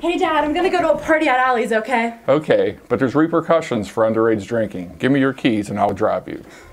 Hey Dad, I'm gonna go to a party at Allie's, okay? Okay, but there's repercussions for underage drinking. Give me your keys and I'll drive you.